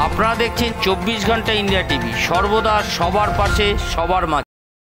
আপনারা দেখছেন 24 ঘন্টা ইন্ডিয়া টিভি, সর্বদা সবার পাশে সবার মাঝে।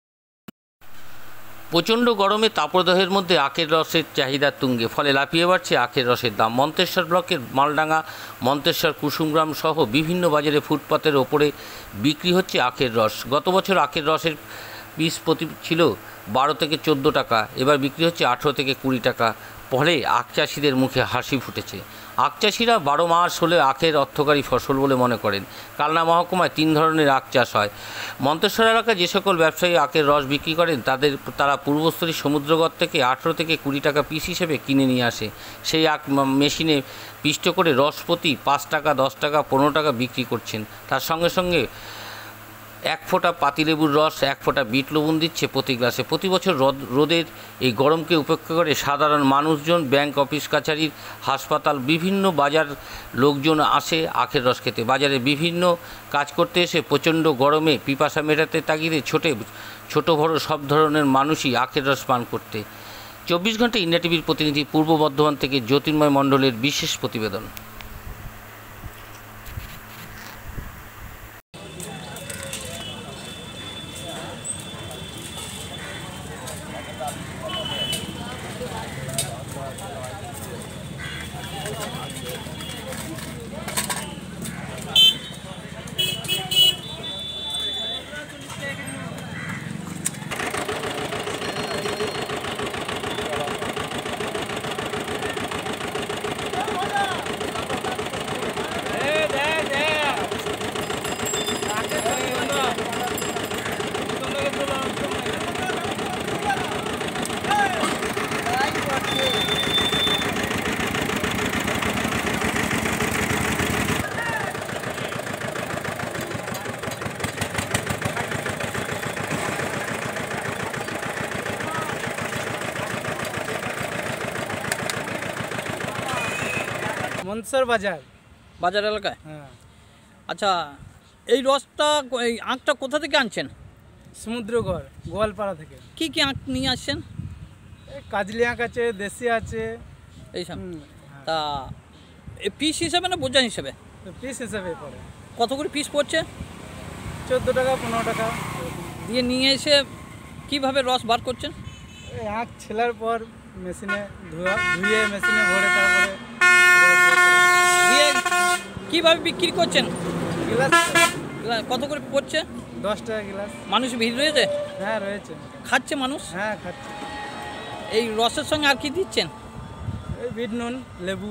প্রচণ্ড গরমে তাপদাহের মধ্যে আখের রসের চাহিদা তুঙ্গে, ফলে লাফিয়ে বাড়ছে আখের রসের দাম। মন্তেশ্বর ব্লকের মালডাঙ্গা, মন্তেশ্বর, কুসুমগ্রাম সহ বিভিন্ন বাজারে ফুটপাতের ওপরে বিক্রি হচ্ছে আখের রস। গত বছর আখের রসের পিস প্রতি ছিল 12 থেকে 14 টাকা, এবার বিক্রি হচ্ছে 18 থেকে 20 টাকা। ফলে আখ চাষিদের মুখে হাসি ফুটেছে। আখ চাষিরা 12 মাস হলে আখের অর্থকারী ফসল বলে মনে করেন। কালনা মহকুমায় 3 ধরনের আখ চাষ হয়। মন্তেশ্বর এলাকায় যে সকল ব্যবসায়ী আখের রস বিক্রি করেন তারা পূর্বস্থলী সমুদ্রগড় থেকে 18 থেকে 20 টাকা পিস হিসেবে কিনে নিয়ে আসে। সেই আখ মেশিনে পিষ্ট করে রস প্রতি 5 টাকা, 10 টাকা, 15 টাকা বিক্রি করছেন। তার সঙ্গে সঙ্গে 1 ফোঁটা পাতিলেবুর রস, 1 ফোঁটা বিট লবণ দিচ্ছে প্রতি গ্লাসে। প্রতি বছর রোদের এই গরমকে উপেক্ষা করে সাধারণ মানুষজন, ব্যাংক, অফিস কাছারি, হাসপাতাল, বিভিন্ন বাজার লোকজন আসে আখের রস খেতে। বাজারে বিভিন্ন কাজ করতে এসে প্রচণ্ড গরমে পিপাসা মেটাতে তাগিদে ছোট বড় সব ধরনের মানুষই আখের রস পান করতে। 24 ঘন্টা ইন্ডিয়া টিভির প্রতিনিধি পূর্ব বর্ধমান থেকে জ্যোতির্ময় মণ্ডলের বিশেষ প্রতিবেদন। মনসর বাজার এলাকায়। হ্যাঁ। আচ্ছা, এই রসটা, এই আখটা কোথা থেকে আনছেন? সমুদ্রগড়, গোয়ালপাড়া থেকে। কি কি আখ নিয়ে আসছেন? কাজলি আখ আছে, দেশি আছে, এইসব। তা পিস হিসাবে না বোঝা হিসাবে? পিস হিসাবে পড়ে। কত করে পিস পড়ছে? 14 টাকা, 15 টাকা দিয়ে নিয়ে এসে কিভাবে রস বার করছেন? এই আখ ছেলার পর মেশিনে ধুয়ে মেশিনে ভরে তারপরে দিয়ে কিভাবে বিক্রি করছেন? গ্লাস কত করে পড়ছে? 10 টাকা গ্লাস। মানুষ ভিড় রয়েছে? হ্যাঁ, রয়েছে। খাচ্ছে মানুষ? হ্যাঁ, খাচ্ছে। এই রসের সঙ্গে আর কি দিচ্ছেন? এই বিট নুন, লেবু।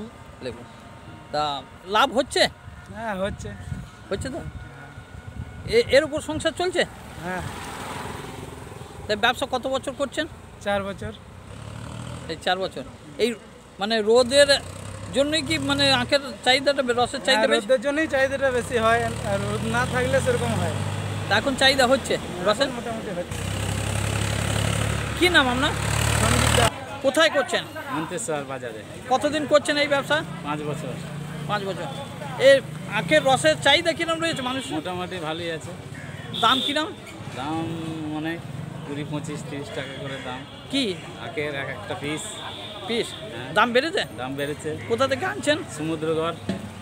তা লাভ হচ্ছে? হ্যাঁ, হচ্ছে তো। এর উপর সংসার চলছে? হ্যাঁ। তাই ব্যবসা কত বছর করছেন? 4 বছর। এই 4 বছর। এই মানে রোদের জন্যই কি মানে আখের চাহিদাটা, রসের চাহিদা? রোদের জন্যই চাহিদাটা বেশি হয়, আর রোদ না থাকলে সেরকম হয়। তা এখন চাহিদা হচ্ছে রসের? মোটামুটি হচ্ছে। কি নাম আপনার? কোথায় করছেন? মন্তেশ্বর বাজারে। কতদিন করছেন এই ব্যবসা? 5 বছর। 5 বছর। এই আখের রসের চাহিদা কিরম রয়েছে মানুষ? মোটামুটি ভালোই আছে। দাম কিরম? দাম অনেক, 20, 25, 30 টাকা করে দাম। কি আখের একটা পিস? দাম বেড়েছে? দাম বেড়েছে। কোথা থেকে আনছেন? সমুদ্রগড়।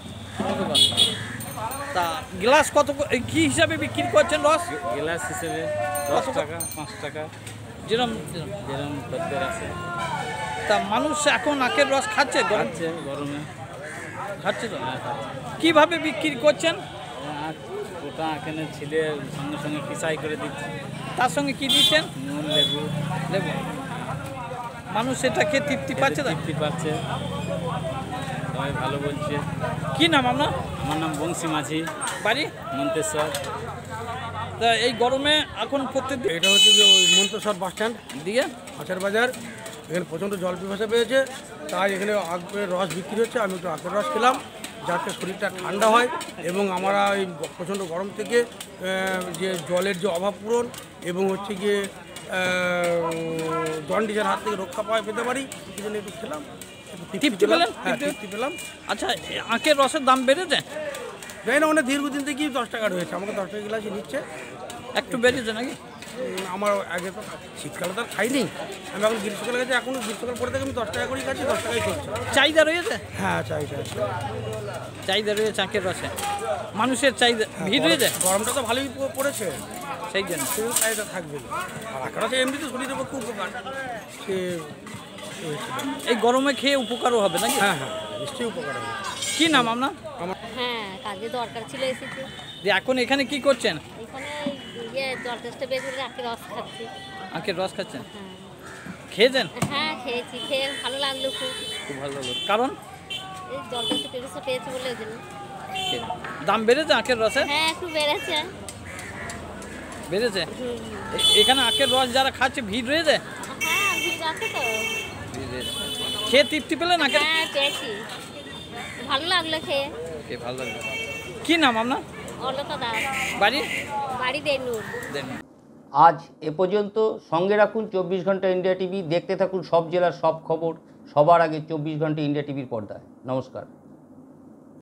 তা গ্লাস কত কি হিসাবে বিক্রি করছেন রস? গ্লাস হিসেবে 10 টাকা, 5 টাকা, যেরম খদ্দের আছে। তা মানুষ এখন আখের রস খাচ্ছে? গরমে খাচ্ছে তো। কিভাবে বিক্রি করছেন? ওটা এখানে ছিলে সঙ্গে সঙ্গে পিসাই করে দিচ্ছে। তার সঙ্গে কি দিচ্ছেন? নুন, লেবু। মানুষ সেটাকে তৃপ্তি পাচ্ছে? সবাই ভালো বলছে। কি নাম আপনার? আমার নাম বংশী মাঝি, বাড়ি মন্তেশ্বর। তা এই গরমে এখন প্রত্যেকদিন এটা হচ্ছে যে ওই মন্তেশ্বর বাস স্ট্যান্ড দিয়ে আচার বাজার, এখানে প্রচণ্ড জল পিপাসা পেয়েছে, তাই এখানে আখের রস বিক্রি হচ্ছে। আমি একটু আখের রস খেলাম, যাতে শরীরটা ঠান্ডা হয় এবং আমরা এই প্রচণ্ড গরম থেকে যে জলের যে অভাব পূরণ এবং হচ্ছে গিয়ে জন্ডিসের হাত থেকে রক্ষা পেতে পারি, এই জন্য একটু খেলাম, তৃপ্তি পেলেন? হ্যাঁ, তৃপ্তি পেলাম। আচ্ছা, আখের রসের দাম বেড়েছে? জানি না, অনেক দীর্ঘদিন থেকেই 10 টাকা রয়েছে, আমাকে 10 টাকা গ্লাসই নিচ্ছে। একটু বেড়েছে নাকি? আমার আগে তো শীতকালে তো আর খাইনি, আমি এখন গ্রীষ্মকালে গেছি, এখন গ্রীষ্মকাল পরে থেকে আমি 10 টাকা করেই খাচ্ছি, 10 টাকাই চলছে। চাহিদা রয়েছে? হ্যাঁ চাহিদা চাহিদা রয়েছে আখের রসে, মানুষের চাহিদা ভিড় রয়েছে। গরমটা তো ভালোই পড়েছে, সেই জন্য সেরকম চাহিদা থাকবে। আর আখের রস এমনিতে শরীরের পক্ষে উপকার, সে এই গরমে খেয়ে উপকারও হবে নাকি? হ্যাঁ হ্যাঁ নিশ্চয়ই উপকার হবে। কি নাম আপনার? হ্যাঁ, কাজে দরকার ছিল এসেছি। দিয়ে এখন এখানে কি করছেন? এখানে দরখাস্ত বের করে আখের রস খাচ্ছি। আখের রস খাচ্ছেন? হ্যাঁ খেয়েছেন? হ্যাঁ খেয়েছি, খেয়ে ভালো লাগলো খুব। খুব ভালো লাগলো। কারণ এই দরখাস্ত পেপারটা পেয়েছি বলে ওই জন্য। দাম বেড়েছে আখের রসের? হ্যাঁ একটু বেড়েছে। বেড়েছে? এখানে আখের রস যারা খাচ্ছে ভিড় রয়েছে? হ্যাঁ ভিড় আছে তো। খেয়ে তৃপ্তি পেলেন আখের? হ্যাঁ পেয়েছি, ভালো লাগলো খেয়ে। ভালো লাগলো। কি নাম আপনার? অলকা দাস। বাড়ি? বাড়ি দেনুর। আজ এ পর্যন্ত। সঙ্গে রাখুন 24 ঘন্টা ইন্ডিয়া টিভি। দেখতে থাকুন সব জেলার সব খবর সবার আগে 24 ঘন্টা ইন্ডিয়া টিভির পর্দায়। নমস্কার।